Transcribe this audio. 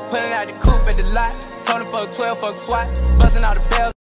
Pulling out the coupe at the lot. Told him fuck 12, fuck SWAT. Busting all the bells.